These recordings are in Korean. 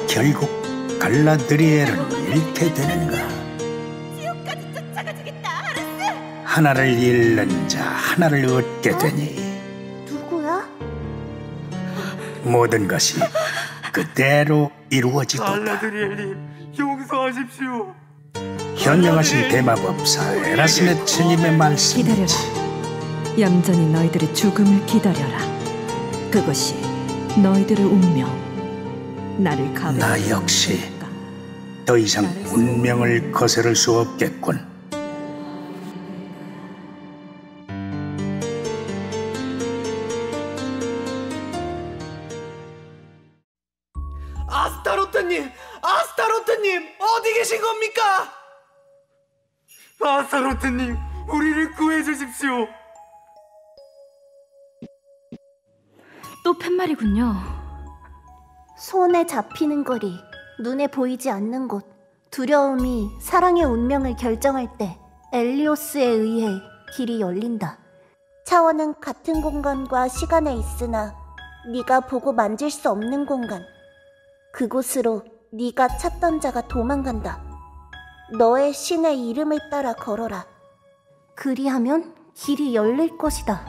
결국 갈라드리엘은 잃게 되는가? 지옥까지 쫓아가주겠다, 아르스! 하나를 잃는 자 하나를 얻게 되니 누구야? 모든 것이 그대로 이루어지도다. 갈라드리엘님, 용서하십시오. 현명하신 대마법사 에라스네츠님의 말씀이지. 기다려라. 얌전히 너희들의 죽음을 기다려라. 그것이 너희들의 운명. 나를 나 역시 더 이상 운명을 거스를 수 없겠군. 아스타로트님! 아스타로트님! 어디 계신 겁니까? 아스타로트님, 우리를 구해주십시오. 또 팻말이군요. 손에 잡히는 거리, 눈에 보이지 않는 곳, 두려움이 사랑의 운명을 결정할 때 엘리오스에 의해 길이 열린다. 차원은 같은 공간과 시간에 있으나 네가 보고 만질 수 없는 공간. 그곳으로 네가 찾던 자가 도망간다. 너의 신의 이름을 따라 걸어라. 그리하면 길이 열릴 것이다.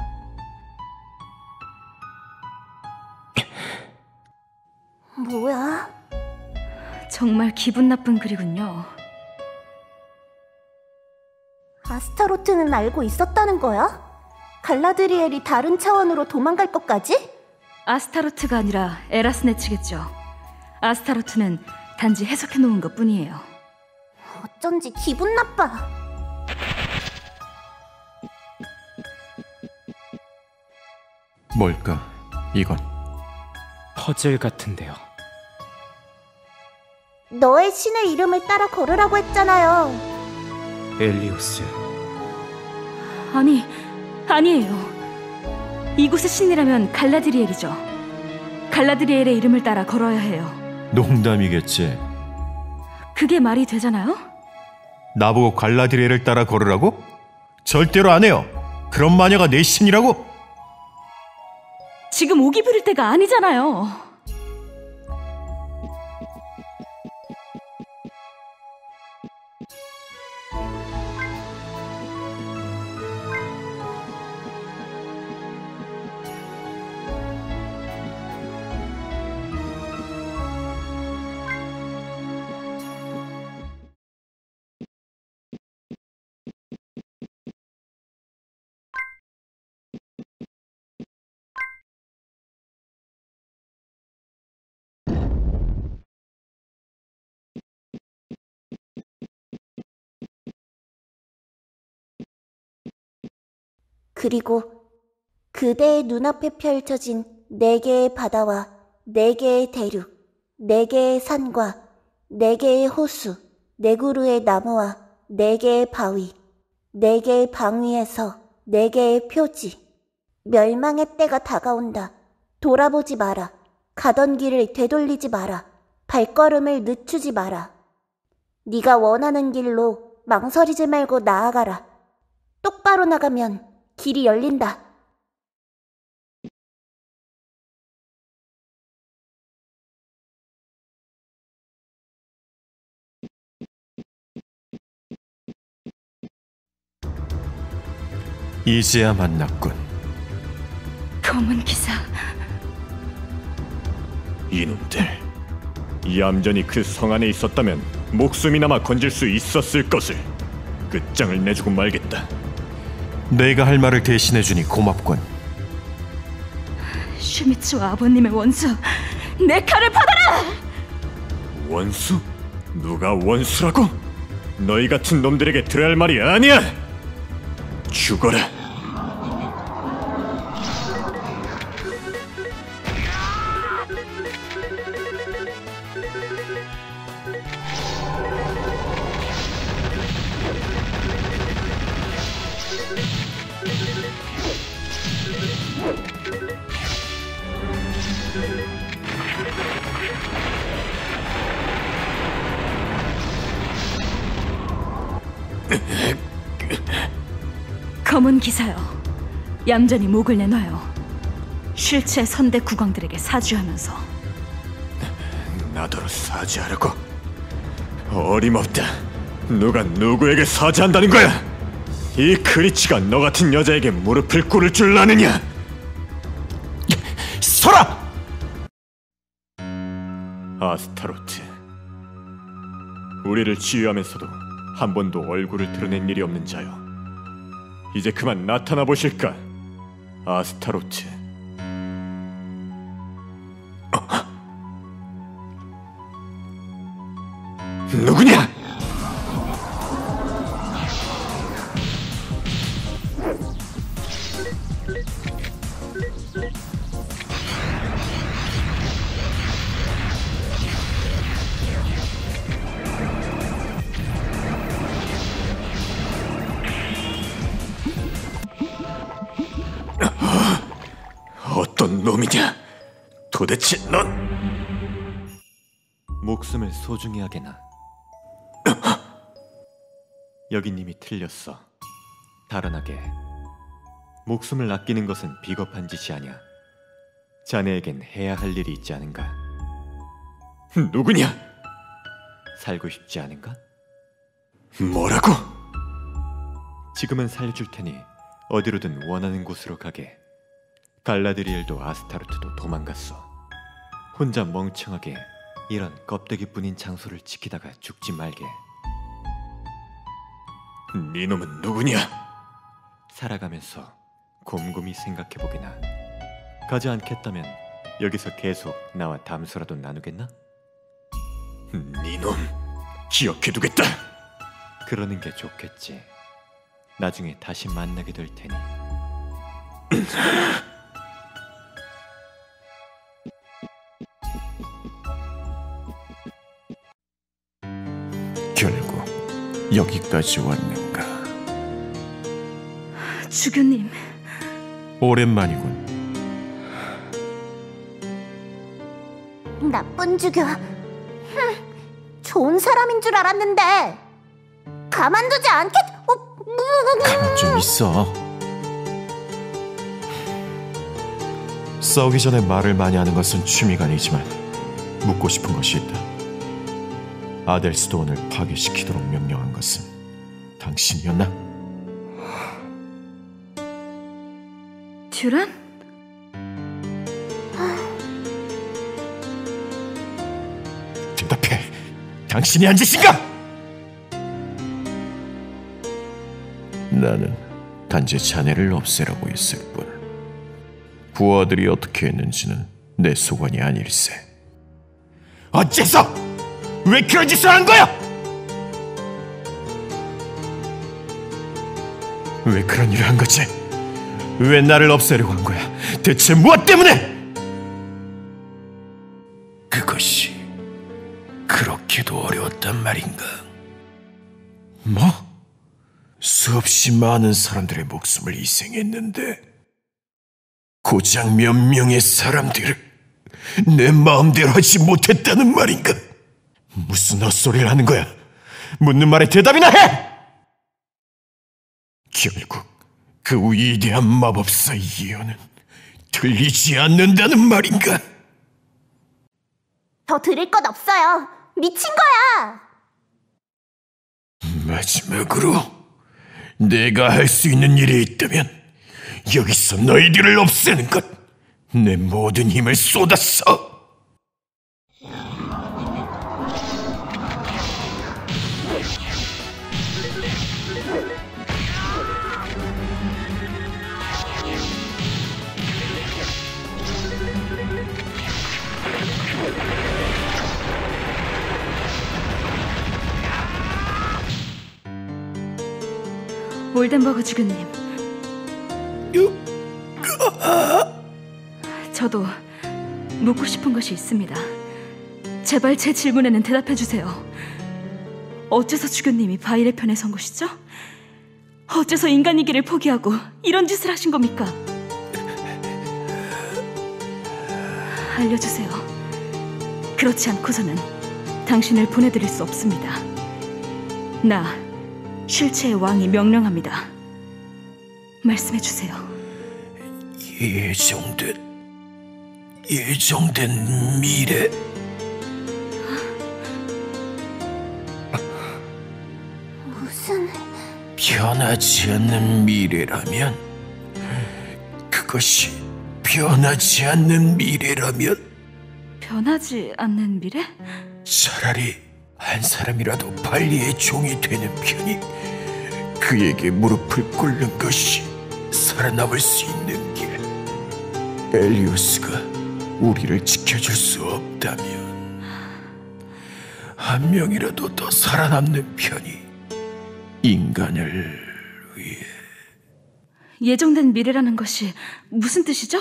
뭐야? 정말 기분 나쁜 글이군요. 아스타로트는 알고 있었다는 거야? 갈라드리엘이 다른 차원으로 도망갈 것까지? 아스타로트가 아니라 에라스네츠겠죠. 아스타로트는 단지 해석해 놓은 것 뿐이에요. 어쩐지 기분 나빠. 뭘까, 이건? 퍼즐 같은데요. 너의 신의 이름을 따라 걸으라고 했잖아요. 엘리오스. 아니에요. 이곳의 신이라면 갈라드리엘이죠. 갈라드리엘의 이름을 따라 걸어야 해요. 농담이겠지. 그게 말이 되잖아요? 나보고 갈라드리엘을 따라 걸으라고? 절대로 안 해요. 그런 마녀가 내 신이라고? 지금 오기 부릴 때가 아니잖아요. 그리고 그대의 눈앞에 펼쳐진 4개의 바다와 4개의 대륙, 4개의 산과 4개의 호수, 4그루의 나무와 4개의 바위, 4개의 방위에서 4개의 표지. 멸망의 때가 다가온다. 돌아보지 마라. 가던 길을 되돌리지 마라. 발걸음을 늦추지 마라. 네가 원하는 길로 망설이지 말고 나아가라. 똑바로 나가면 길이 열린다. 이제야 만났군. 검은 기사. 이놈들, 얌전히 그 성 안에 있었다면 목숨이나마 건질 수 있었을 것을. 끝장을 내주고 말겠다. 내가 할 말을 대신해주니 고맙군. 슈미츠와 아버님의 원수, 내 칼을 받아라! 원수? 누가 원수라고? 너희 같은 놈들에게 들어야 할 말이 아니야! 죽어라. 검은 기사요. 얌전히 목을 내놔요. 실체 선대 국왕들에게 사죄하면서. 나더러 사죄하라고? 어림없다. 누가 누구에게 사죄한다는 거야? 이 크리치가 너 같은 여자에게 무릎을 꿇을 줄 아느냐? 서라! 아스타로트, 우리를 치유하면서도 한 번도 얼굴을 드러낸 일이 없는 자여, 이제 그만 나타나 보실까? 아스타로트. 누구냐? 어떤 놈이냐? 도대체 넌? 목숨을 소중히 하게나. 여긴 이미 틀렸어. 달아나게. 목숨을 아끼는 것은 비겁한 짓이 아니야. 자네에겐 해야 할 일이 있지 않은가? 누구냐? 살고 싶지 않은가? 뭐라고? 지금은 살려줄 테니 어디로든 원하는 곳으로 가게. 갈라드리엘도 아스타로트도 도망갔어. 혼자 멍청하게 이런 껍데기뿐인 장소를 지키다가 죽지 말게. 네 놈은 누구냐? 살아가면서 곰곰이 생각해보게나. 가지 않겠다면 여기서 계속 나와 담소라도 나누겠나? 네 놈 기억해두겠다. 그러는 게 좋겠지. 나중에 다시 만나게 될 테니. 결국 여기까지 왔는가? 주교님, 오랜만이군. 나쁜 주교. 좋은 사람인 줄 알았는데 가만두지 않겠... 가만 좀 있어. 싸우기 전에 말을 많이 하는 것은 취미가 아니지만 묻고 싶은 것이 있다. 아델스도원을 파괴시키도록 명령한 것은 당신이었나? 듀란? 대답해. 당신이 한 짓인가? 나는 단지 자네를 없애라고 했을 뿐. 부하들이 어떻게 했는지는 내 소관이 아닐세. 어째서? 왜 그런 짓을 한 거야? 왜 그런 일을 한 거지? 왜 나를 없애려고 한 거야? 대체 무엇 때문에? 그것이 그렇게도 어려웠단 말인가? 뭐? 수없이 많은 사람들의 목숨을 희생했는데 고작 몇 명의 사람들을 내 마음대로 하지 못했다는 말인가? 무슨 헛소리를 하는 거야? 묻는 말에 대답이나 해! 결국 그 위대한 마법사 예언은 들리지 않는다는 말인가? 더 들을 것 없어요. 미친 거야. 마지막으로 내가 할 수 있는 일이 있다면 여기서 너희들을 없애는 것. 내 모든 힘을 쏟았어. 올덴버그 주교님, 저도 묻고 싶은 것이 있습니다. 제발 제 질문에는 대답해 주세요. 어째서 주교님이 바일의 편에 선 것이죠? 어째서 인간이기를 포기하고 이런 짓을 하신 겁니까? 알려주세요. 그렇지 않고서는 당신을 보내드릴 수 없습니다. 나 쉴체의 왕이 명령합니다. 말씀해주세요. 예정된 미래. 변하지 않는 미래라면, 그것이 변하지 않는 미래라면 변하지 않는 미래? 차라리 한 사람이라도 발리의 종이 되는 편이 그에게 무릎을 꿇는 것이 살아남을 수 있는 길. 엘리오스가 우리를 지켜줄 수 없다면 한 명이라도 더 살아남는 편이 인간을 위해. 예정된 미래라는 것이 무슨 뜻이죠?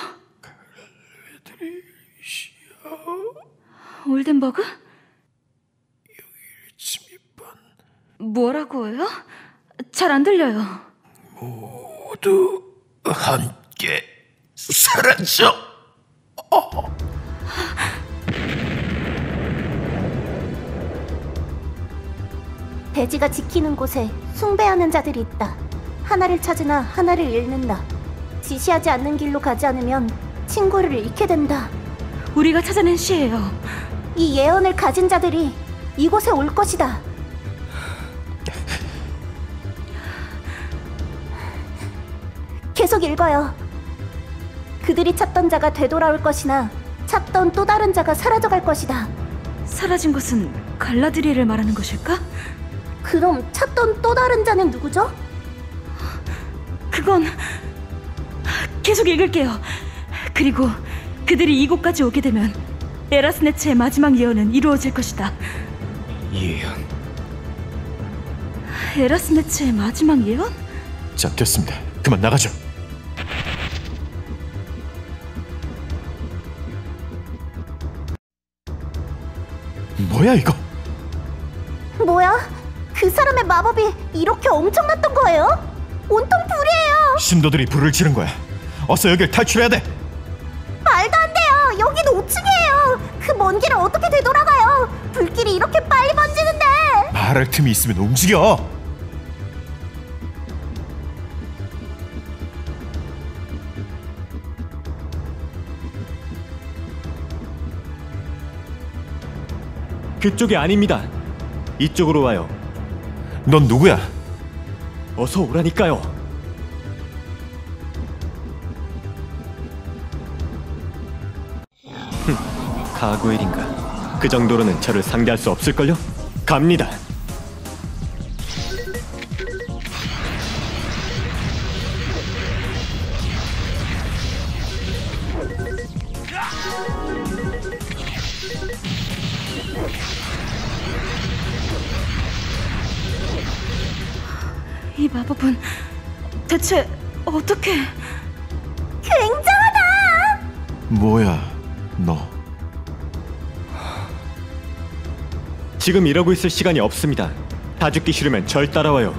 올덴버그? 뭐라고요? 잘 안 들려요. 모두 함께 사라져. 대지가 지키는 곳에 숭배하는 자들이 있다. 하나를 찾으나 하나를 잃는다. 지시하지 않는 길로 가지 않으면 친구를 잃게 된다. 우리가 찾아낸 시예요. 이 예언을 가진 자들이 이곳에 올 것이다. 계속 읽어요. 그들이 찾던 자가 되돌아올 것이나 찾던 또 다른 자가 사라져갈 것이다. 사라진 것은 갈라드리엘을 말하는 것일까? 그럼 찾던 또 다른 자는 누구죠? 그건 계속 읽을게요. 그리고 그들이 이곳까지 오게 되면 에라스네츠의 마지막 예언은 이루어질 것이다. 예언. 에라스네츠의 마지막 예언? 자, 됐습니다. 그만 나가죠. 뭐야 이거? 뭐야? 그 사람의 마법이 이렇게 엄청났던 거예요? 온통 불이에요. 신도들이 불을 지른 거야. 어서 여길 탈출해야 돼. 말도 안 돼요. 여긴 5층이에요. 그 먼 길을 어떻게 되돌아가요? 불길이 이렇게 빨리 번지는데. 말할 틈이 있으면 움직여. 그쪽이 아닙니다. 이쪽으로 와요. 넌 누구야? 어서 오라니까요. 가구엘인가? 그 정도로는 저를 상대할 수 없을걸요? 갑니다. 이 마법은 대체 어떻게... 굉장하다. 뭐야 너? 지금 이러고 있을 시간이 없습니다. 다 죽기 싫으면 절 따라와요.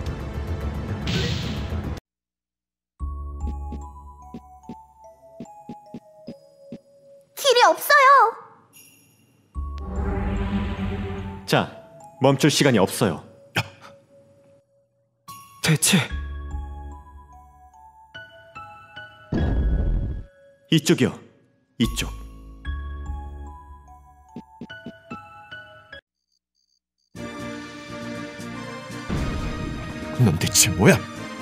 길이 없어요. 자, 멈출 시간이 없어요. 대체 이쪽이요. 이쪽. 넌 대체 뭐야?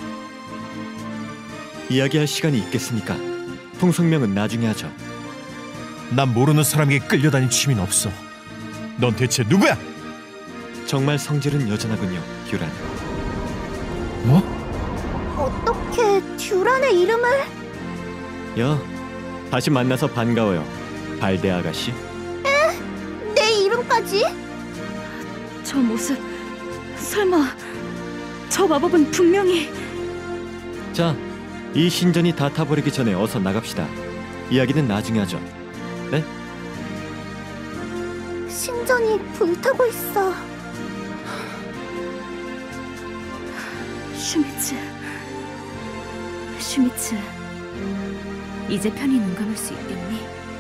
이야기할 시간이 있겠습니까? 통성명은 나중에 하죠. 난 모르는 사람에게 끌려다닐 취미는 없어. 넌 대체 누구야? 정말 성질은 여전하군요, 듀란. 뭐? 어떻게 듀란의 이름을... 다시 만나서 반가워요, 발데 아가씨. 내 이름까지? 저 모습... 설마... 저 마법은 분명히... 자, 이 신전이 다 타버리기 전에 어서 나갑시다. 이야기는 나중에 하죠. 네? 신전이 불타고 있어. 슈미츠, 이제 편히 눈 감을 수 있겠니?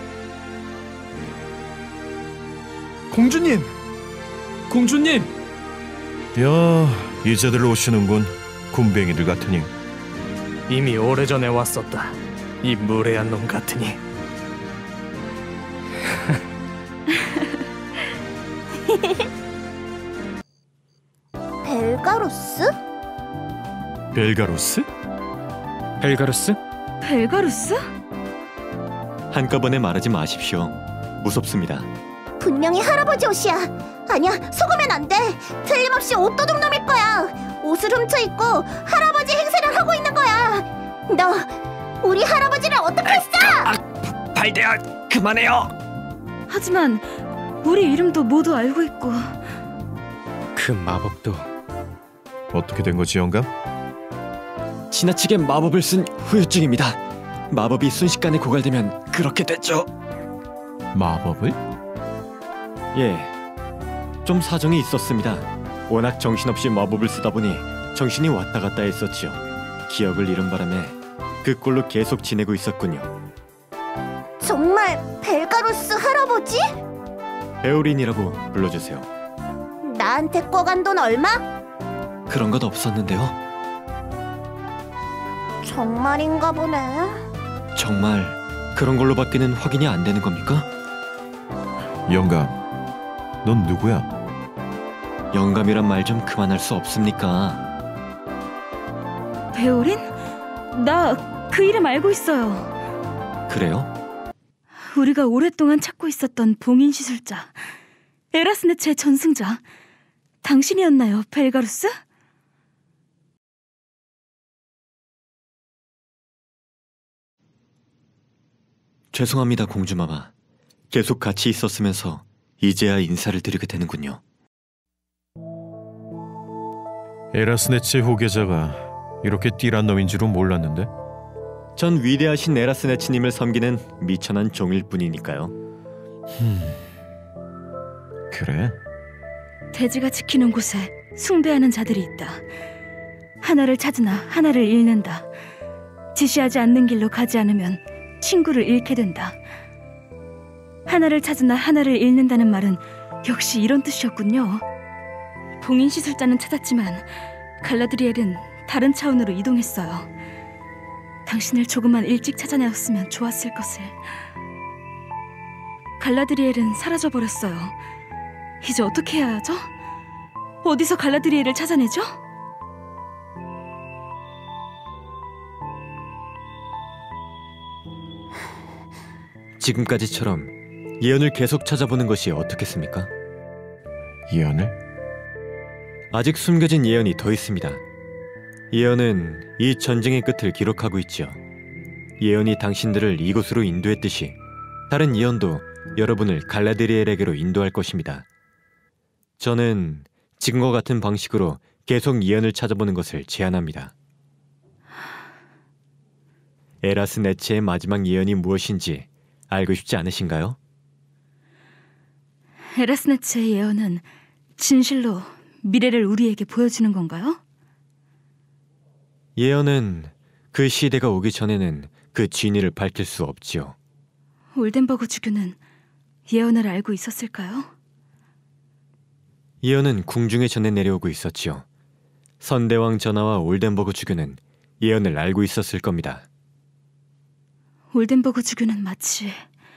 공주님! 공주님! 야, 이제들 오시는군. 군뱅이들 같으니. 이미 오래전에 왔었다. 이 무례한 놈 같으니. 벨가로스? 벨가로스? 벨가루스? 벨가루스? 한꺼번에 말하지 마십시오. 무섭습니다. 분명히 할아버지 옷이야. 아니야, 속으면 안 돼. 틀림없이 옷도둑 놈일 거야. 옷을 훔쳐 입고 할아버지 행세를 하고 있는 거야. 너 우리 할아버지를 어떻게 했어? 발대야, 그만해요. 하지만 우리 이름도 모두 알고 있고. 그 마법도 어떻게 된 거지, 영감? 지나치게 마법을 쓴 후유증입니다. 마법이 순식간에 고갈되면 그렇게 됐죠. 마법을? 예, 좀 사정이 있었습니다. 워낙 정신없이 마법을 쓰다 보니 정신이 왔다 갔다 했었죠. 기억을 잃은 바람에 그 꼴로 계속 지내고 있었군요. 정말 벨가루스 할아버지? 에오린이라고 불러주세요. 나한테 꿔간 돈 얼마? 그런 것 없었는데요. 정말인가 보네. 정말 그런 걸로밖에는 확인이 안 되는 겁니까? 영감, 넌 누구야? 영감이란 말 좀 그만할 수 없습니까? 베오린? 나 그 이름 알고 있어요. 그래요? 우리가 오랫동안 찾고 있었던 봉인 시술자, 에라스네츠의 전승자. 당신이었나요, 벨가루스? 죄송합니다, 공주마마. 계속 같이 있었으면서 이제야 인사를 드리게 되는군요. 에라스네츠의 후계자가 이렇게 띠란 놈인 줄은 몰랐는데. 전 위대하신 에라스네츠님을 섬기는 미천한 종일 뿐이니까요. 그래? 대지가 지키는 곳에 숭배하는 자들이 있다. 하나를 찾으나 하나를 잃는다. 지시하지 않는 길로 가지 않으면 친구를 잃게 된다. 하나를 찾으나 하나를 잃는다는 말은 역시 이런 뜻이었군요. 봉인 시술자는 찾았지만 갈라드리엘은 다른 차원으로 이동했어요. 당신을 조금만 일찍 찾아내었으면 좋았을 것을. 갈라드리엘은 사라져버렸어요. 이제 어떻게 해야 하죠? 어디서 갈라드리엘을 찾아내죠? 지금까지처럼 예언을 계속 찾아보는 것이 어떻겠습니까? 예언을? 아직 숨겨진 예언이 더 있습니다. 예언은 이 전쟁의 끝을 기록하고 있죠. 예언이 당신들을 이곳으로 인도했듯이 다른 예언도 여러분을 갈라드리엘에게로 인도할 것입니다. 저는 지금과 같은 방식으로 계속 예언을 찾아보는 것을 제안합니다. 에라스네츠의 마지막 예언이 무엇인지 알고 싶지 않으신가요? 에라스네츠의 예언은 진실로 미래를 우리에게 보여주는 건가요? 예언은 그 시대가 오기 전에는 그 진위를 밝힐 수 없지요. 올덴버그 주교는 예언을 알고 있었을까요? 예언은 궁중에 전해 내려오고 있었지요. 선대왕 전하와 올덴버그 주교는 예언을 알고 있었을 겁니다. 올덴버그 주교는 마치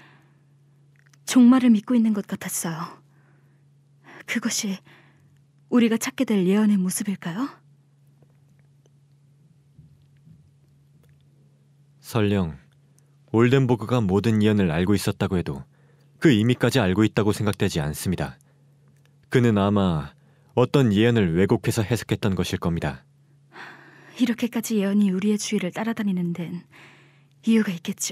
종말을 믿고 있는 것 같았어요. 그것이 우리가 찾게 될 예언의 모습일까요? 설령 올덴버그가 모든 예언을 알고 있었다고 해도 그 의미까지 알고 있다고 생각되지 않습니다. 그는 아마 어떤 예언을 왜곡해서 해석했던 것일 겁니다. 이렇게까지 예언이 우리의 주위를 따라다니는 데는 이유가 있겠죠.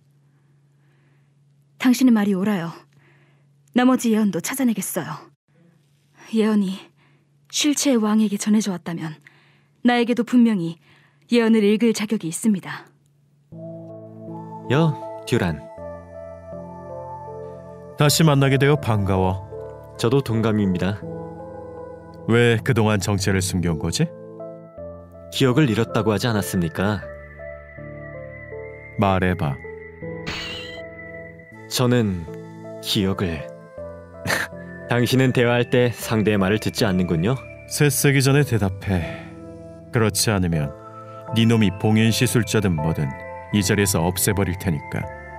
당신의 말이 옳아요. 나머지 예언도 찾아내겠어요. 예언이 쉴체의 왕에게 전해져 왔다면 나에게도 분명히 예언을 읽을 자격이 있습니다. 듀란. 다시 만나게 되어 반가워. 저도 동감입니다. 왜 그동안 정체를 숨겨온 거지? 기억을 잃었다고 하지 않았습니까? 말해봐. 저는 기억을... 당신은 대화할 때 상대의 말을 듣지 않는군요. 새 쓰기 전에 대답해. 그렇지 않으면 네 놈이 봉인 시술자든 뭐든 이 자리에서 없애버릴 테니까.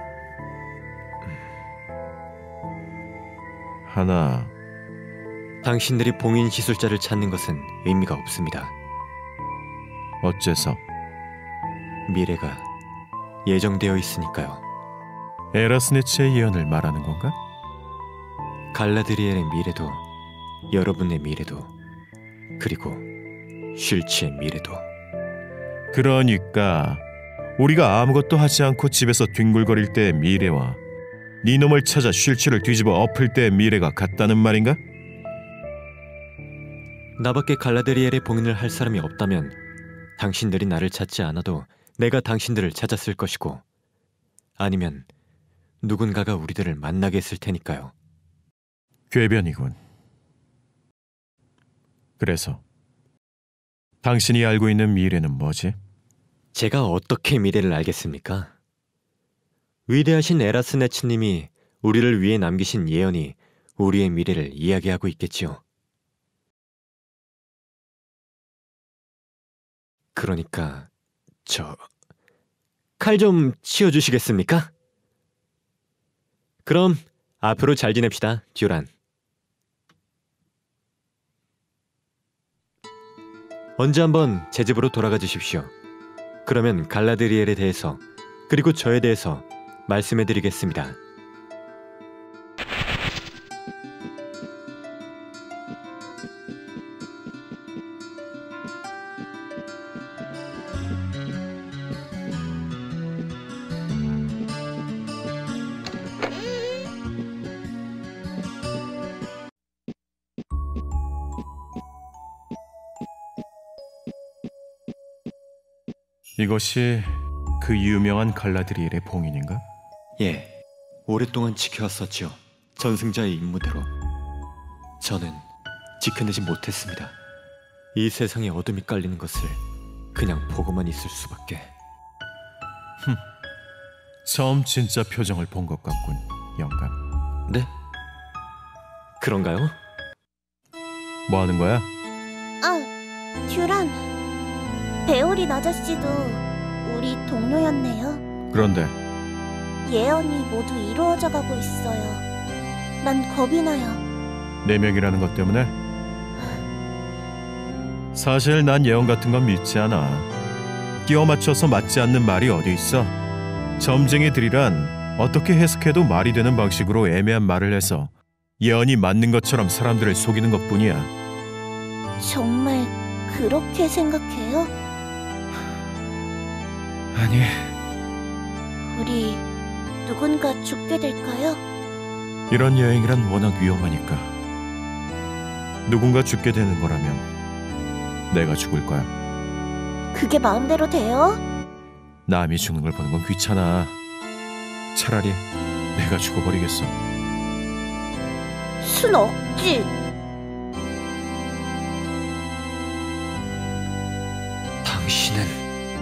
하나. 당신들이 봉인 시술자를 찾는 것은 의미가 없습니다. 어째서? 미래가 예정되어 있으니까요. 에라스네츠의 예언을 말하는 건가? 갈라드리엘의 미래도 여러분의 미래도 그리고 쉴치의 미래도. 그러니까 우리가 아무것도 하지 않고 집에서 뒹굴거릴 때의 미래와 네 놈을 찾아 쉴치를 뒤집어 엎을 때의 미래가 같다는 말인가? 나밖에 갈라드리엘의 봉인을 할 사람이 없다면 당신들이 나를 찾지 않아도 내가 당신들을 찾았을 것이고, 아니면 누군가가 우리들을 만나게 했을 테니까요. 궤변이군. 그래서 당신이 알고 있는 미래는 뭐지? 제가 어떻게 미래를 알겠습니까? 위대하신 에라스네츠님이 우리를 위해 남기신 예언이 우리의 미래를 이야기하고 있겠지요. 그러니까 칼 좀 치워주시겠습니까? 그럼 앞으로 잘 지냅시다, 듀란. 언제 한번 제 집으로 돌아가 주십시오. 그러면 갈라드리엘에 대해서 그리고 저에 대해서 말씀해드리겠습니다. 이것이 그 유명한 갈라드리엘의 봉인인가? 예, 오랫동안 지켜왔었지요. 전승자의 임무대로. 저는 지켜내지 못했습니다. 이 세상에 어둠이 깔리는 것을 그냥 보고만 있을 수밖에. 처음 진짜 표정을 본 것 같군, 영감. 네? 그런가요? 뭐 하는 거야? 아, 듀란. 베오린 아저씨도 우리 동료였네요. 그런데 예언이 모두 이루어져 가고 있어요. 난 겁이 나요. 4명이라는 것 때문에? 사실 난 예언 같은 건 믿지 않아. 끼워 맞춰서 맞지 않는 말이 어디 있어. 점쟁이들이란 어떻게 해석해도 말이 되는 방식으로 애매한 말을 해서 예언이 맞는 것처럼 사람들을 속이는 것뿐이야. 정말 그렇게 생각해요? 아니, 우리 누군가 죽게 될까요? 이런 여행이란 워낙 위험하니까. 누군가 죽게 되는 거라면 내가 죽을 거야. 그게 마음대로 돼요? 남이 죽는 걸 보는 건 귀찮아. 차라리 내가 죽어버리겠어. 순 없지. 당신은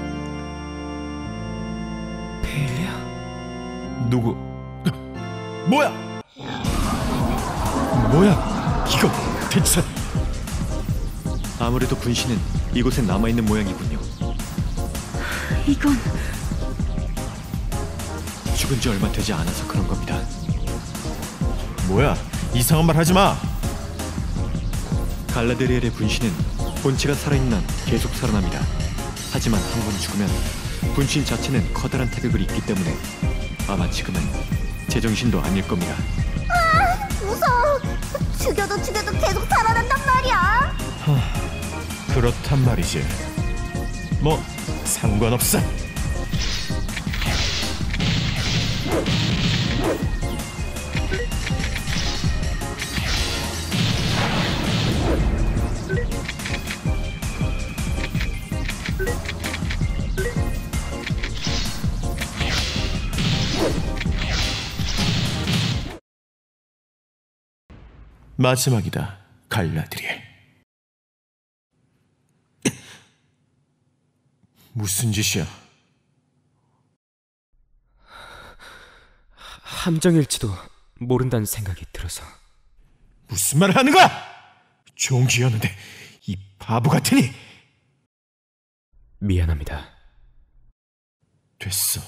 누구? 뭐야? 뭐야? 이거 대체? 아무래도 분신은 이곳에 남아있는 모양이군요. 이건 죽은 지 얼마 되지 않아서 그런 겁니다. 뭐야? 이상한 말 하지 마. 갈라드리엘의 분신은 본체가 살아있는 한 계속 살아납니다. 하지만 한 번 죽으면 분신 자체는 커다란 태극을 입기 때문에 아마 지금은 제정신도 아닐 겁니다. 무서워. 죽여도 계속 살아난단 말이야. 그렇단 말이지. 뭐 상관없어. 마지막이다, 갈라드리엘. 무슨 짓이야? 함정일지도 모른다는 생각이 들어서. 무슨 말을 하는 거야? 종기였는데 이 바보 같으니. 미안합니다. 됐어.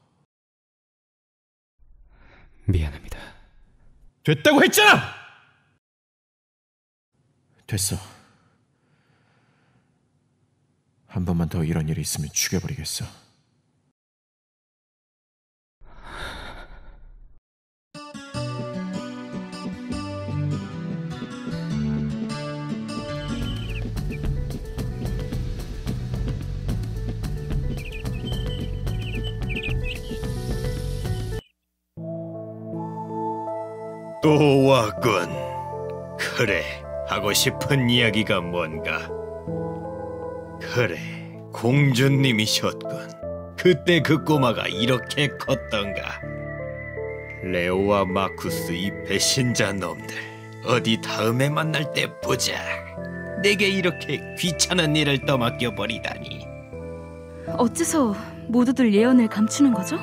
미안합니다. 됐다고 했잖아. 됐어. 한 번만 더 이런 일이 있으면 죽여버리겠어. 또 왔군. 그래, 하고 싶은 이야기가 뭔가? 그래, 공주님이셨군. 그때 그 꼬마가 이렇게 컸던가. 레오와 마쿠스 이 배신자 놈들, 어디 다음에 만날 때 보자. 내게 이렇게 귀찮은 일을 떠맡겨 버리다니. 어째서 모두들 예언을 감추는 거죠?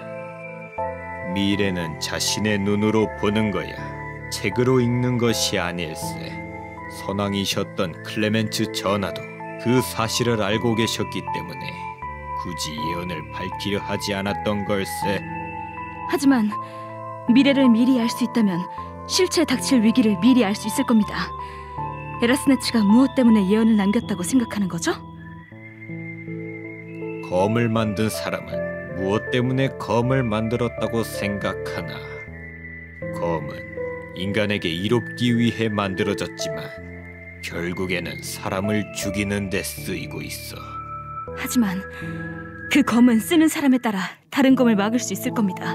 미래는 자신의 눈으로 보는 거야. 책으로 읽는 것이 아닐세. 선왕이셨던 클레멘츠 전하도 그 사실을 알고 계셨기 때문에 굳이 예언을 밝히려 하지 않았던 걸세. 하지만 미래를 미리 알 수 있다면 실체 닥칠 위기를 미리 알 수 있을 겁니다. 에라스네츠가 무엇 때문에 예언을 남겼다고 생각하는 거죠? 검을 만든 사람은 무엇 때문에 검을 만들었다고 생각하나? 검은 인간에게 이롭기 위해 만들어졌지만 결국에는 사람을 죽이는 데 쓰이고 있어. 하지만 그 검은 쓰는 사람에 따라 다른 검을 막을 수 있을 겁니다.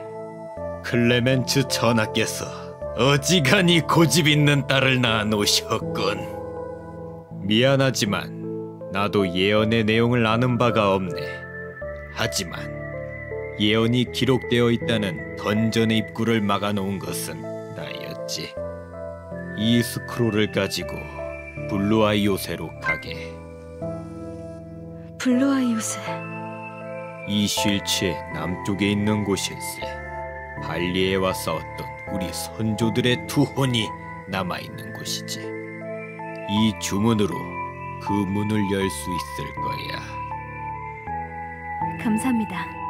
클레멘츠 전하께서 어지간히 고집 있는 딸을 낳아 놓으셨군. 미안하지만 나도 예언의 내용을 아는 바가 없네. 하지만 예언이 기록되어 있다는 던전의 입구를 막아놓은 것은 나였지. 이 스크롤을 가지고 블루아이 요새로 가게. 블루아이 요새. 이 쉴츠의 남쪽에 있는 곳일세. 발리에와 싸웠던 우리 선조들의 투혼이 남아있는 곳이지. 이 주문으로 그 문을 열 수 있을 거야. 감사합니다.